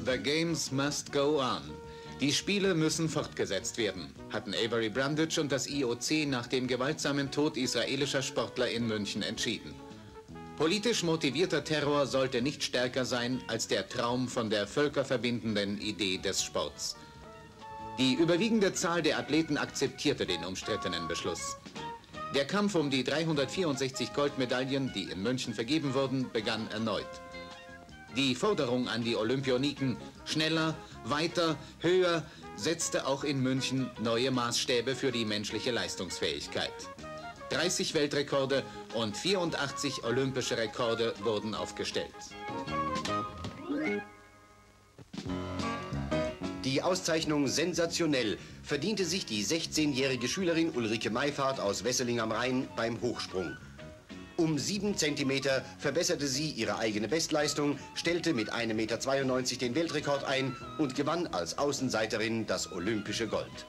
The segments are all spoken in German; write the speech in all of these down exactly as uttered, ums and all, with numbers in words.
The games must go on. Die Spiele müssen fortgesetzt werden, hatten Avery Brundage und das I O C nach dem gewaltsamen Tod israelischer Sportler in München entschieden. Politisch motivierter Terror sollte nicht stärker sein als der Traum von der völkerverbindenden Idee des Sports. Die überwiegende Zahl der Athleten akzeptierte den umstrittenen Beschluss. Der Kampf um die dreihundertvierundsechzig Goldmedaillen, die in München vergeben wurden, begann erneut. Die Forderung an die Olympioniken, schneller, weiter, höher, setzte auch in München neue Maßstäbe für die menschliche Leistungsfähigkeit. dreißig Weltrekorde und vierundachtzig olympische Rekorde wurden aufgestellt. Die Auszeichnung sensationell verdiente sich die sechzehnjährige Schülerin Ulrike Meifahrt aus Wesseling am Rhein beim Hochsprung. Um sieben Zentimeter verbesserte sie ihre eigene Bestleistung, stellte mit einem Meter zweiundneunzig den Weltrekord ein und gewann als Außenseiterin das olympische Gold.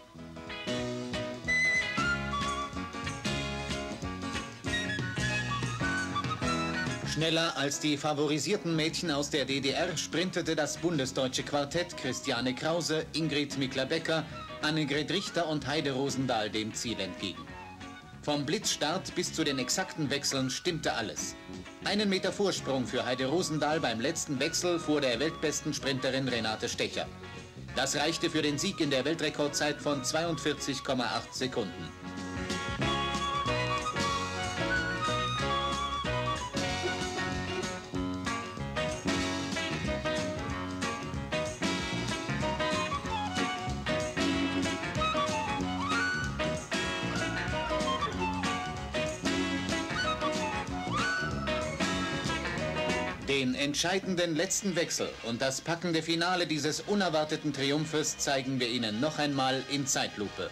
Schneller als die favorisierten Mädchen aus der D D R sprintete das bundesdeutsche Quartett Christiane Krause, Ingrid Mickler-Becker, Annegret Richter und Heide Rosendahl dem Ziel entgegen. Vom Blitzstart bis zu den exakten Wechseln stimmte alles. Einen Meter Vorsprung für Heide Rosendahl beim letzten Wechsel vor der weltbesten Sprinterin Renate Stecher. Das reichte für den Sieg in der Weltrekordzeit von zweiundvierzig Komma acht Sekunden. Den entscheidenden letzten Wechsel und das packende Finale dieses unerwarteten Triumphes zeigen wir Ihnen noch einmal in Zeitlupe.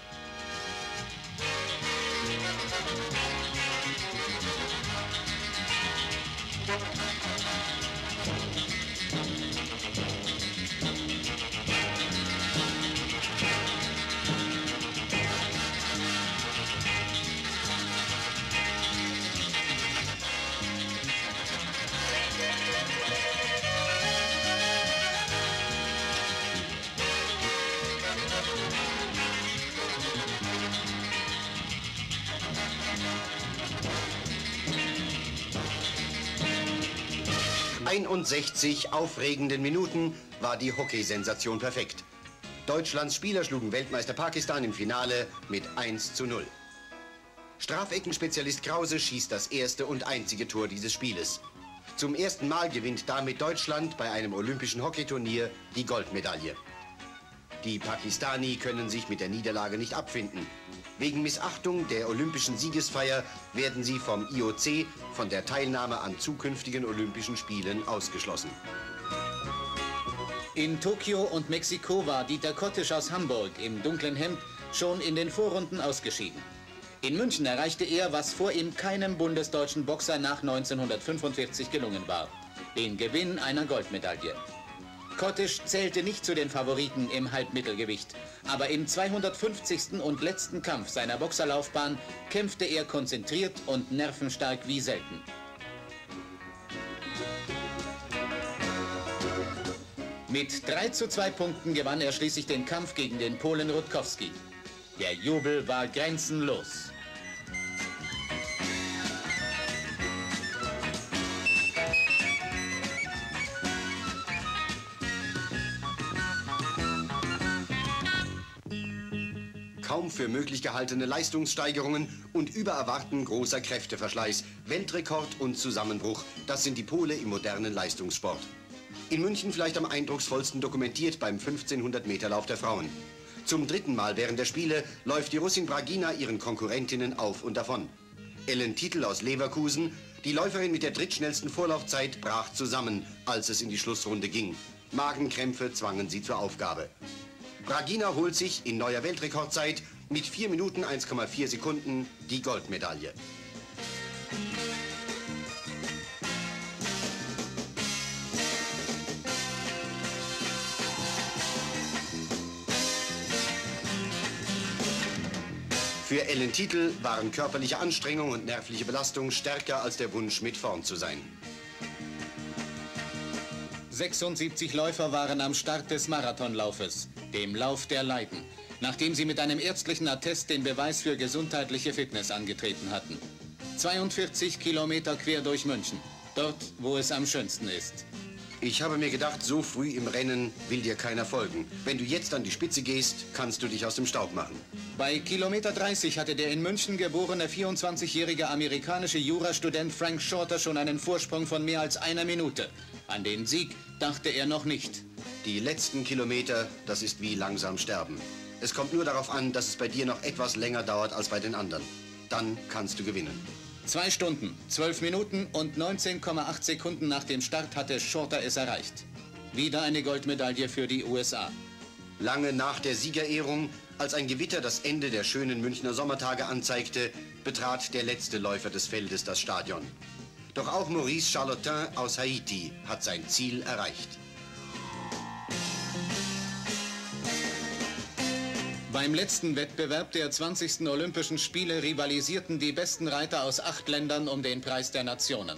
einundsechzig aufregenden Minuten war die Hockeysensation perfekt. Deutschlands Spieler schlugen Weltmeister Pakistan im Finale mit eins zu null. Strafeckenspezialist Krause schießt das erste und einzige Tor dieses Spieles. Zum ersten Mal gewinnt damit Deutschland bei einem olympischen Hockeyturnier die Goldmedaille. Die Pakistani können sich mit der Niederlage nicht abfinden. Wegen Missachtung der olympischen Siegesfeier werden sie vom I O C von der Teilnahme an zukünftigen Olympischen Spielen ausgeschlossen. In Tokio und Mexiko war Dieter Kottisch aus Hamburg im dunklen Hemd schon in den Vorrunden ausgeschieden. In München erreichte er, was vor ihm keinem bundesdeutschen Boxer nach neunzehnhundertfünfundvierzig gelungen war: den Gewinn einer Goldmedaille. Kottisch zählte nicht zu den Favoriten im Halbmittelgewicht, aber im zweihundertfünfzigsten und letzten Kampf seiner Boxerlaufbahn kämpfte er konzentriert und nervenstark wie selten. Mit drei zu zwei Punkten gewann er schließlich den Kampf gegen den Polen Rutkowski. Der Jubel war grenzenlos. Kaum für möglich gehaltene Leistungssteigerungen und über Erwarten großer Kräfteverschleiß, Weltrekord und Zusammenbruch, das sind die Pole im modernen Leistungssport. In München vielleicht am eindrucksvollsten dokumentiert beim fünfzehnhundert Meter Lauf der Frauen. Zum dritten Mal während der Spiele läuft die Russin Bragina ihren Konkurrentinnen auf und davon. Ellen Titel aus Leverkusen, die Läuferin mit der drittschnellsten Vorlaufzeit, brach zusammen, als es in die Schlussrunde ging. Magenkrämpfe zwangen sie zur Aufgabe. Bragina holt sich in neuer Weltrekordzeit mit vier Minuten eins Komma vier Sekunden die Goldmedaille. Für Ellen Titel waren körperliche Anstrengung und nervliche Belastung stärker als der Wunsch, mit vorn zu sein. sechsundsiebzig Läufer waren am Start des Marathonlaufes, dem Lauf der Leiden, nachdem sie mit einem ärztlichen Attest den Beweis für gesundheitliche Fitness angetreten hatten. zweiundvierzig Kilometer quer durch München, dort, wo es am schönsten ist. Ich habe mir gedacht, so früh im Rennen will dir keiner folgen. Wenn du jetzt an die Spitze gehst, kannst du dich aus dem Staub machen. Bei Kilometer dreißig hatte der in München geborene vierundzwanzigjährige amerikanische Jurastudent Frank Shorter schon einen Vorsprung von mehr als einer Minute. An den Sieg dachte er noch nicht. Die letzten Kilometer, das ist wie langsam sterben. Es kommt nur darauf an, dass es bei dir noch etwas länger dauert als bei den anderen. Dann kannst du gewinnen. Zwei Stunden, zwölf Minuten und neunzehn Komma acht Sekunden nach dem Start hatte Shorter es erreicht. Wieder eine Goldmedaille für die U S A. Lange nach der Siegerehrung, als ein Gewitter das Ende der schönen Münchner Sommertage anzeigte, betrat der letzte Läufer des Feldes das Stadion. Doch auch Maurice Charlotin aus Haiti hat sein Ziel erreicht. Beim letzten Wettbewerb der zwanzigsten Olympischen Spiele rivalisierten die besten Reiter aus acht Ländern um den Preis der Nationen.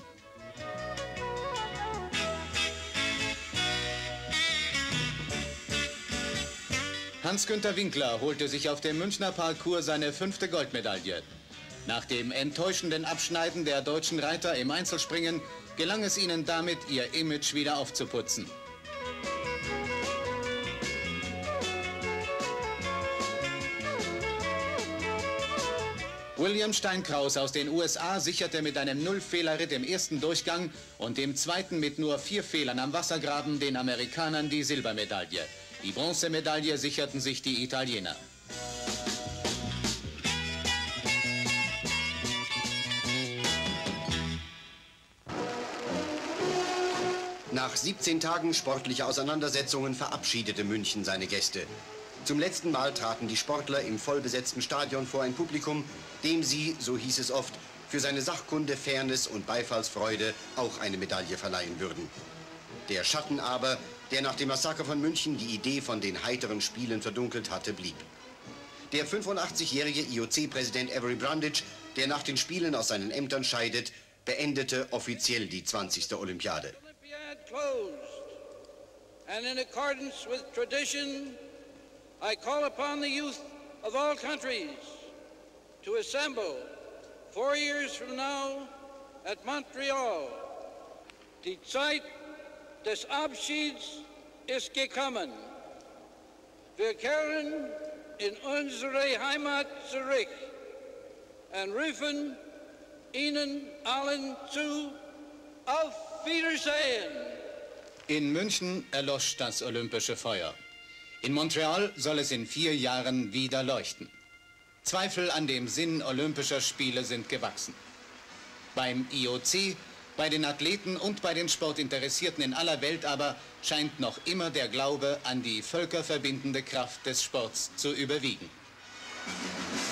Hans-Günther Winkler holte sich auf dem Münchner Parcours seine fünfte Goldmedaille. Nach dem enttäuschenden Abschneiden der deutschen Reiter im Einzelspringen gelang es ihnen damit, ihr Image wieder aufzuputzen. William Steinkraus aus den U S A sicherte mit einem Null-Fehler-Ritt im ersten Durchgang und dem zweiten mit nur vier Fehlern am Wassergraben den Amerikanern die Silbermedaille. Die Bronzemedaille sicherten sich die Italiener. Nach siebzehn Tagen sportlicher Auseinandersetzungen verabschiedete München seine Gäste. Zum letzten Mal traten die Sportler im vollbesetzten Stadion vor ein Publikum, dem sie, so hieß es oft, für seine Sachkunde, Fairness und Beifallsfreude auch eine Medaille verleihen würden. Der Schatten aber, der nach dem Massaker von München die Idee von den heiteren Spielen verdunkelt hatte, blieb. Der fünfundachtzigjährige I O C-Präsident Avery Brundage, der nach den Spielen aus seinen Ämtern scheidet, beendete offiziell die zwanzigste Olympiade. And in accordance with tradition, I call upon the youth of all countries to assemble four years from now at Montreal. Die Zeit des Abschieds ist gekommen. Wir kehren in unsere Heimat zurück und rufen Ihnen allen zu, auf Wiedersehen! In München erlosch das olympische Feuer. In Montreal soll es in vier Jahren wieder leuchten. Zweifel an dem Sinn olympischer Spiele sind gewachsen. Beim I O C, bei den Athleten und bei den Sportinteressierten in aller Welt aber scheint noch immer der Glaube an die völkerverbindende Kraft des Sports zu überwiegen.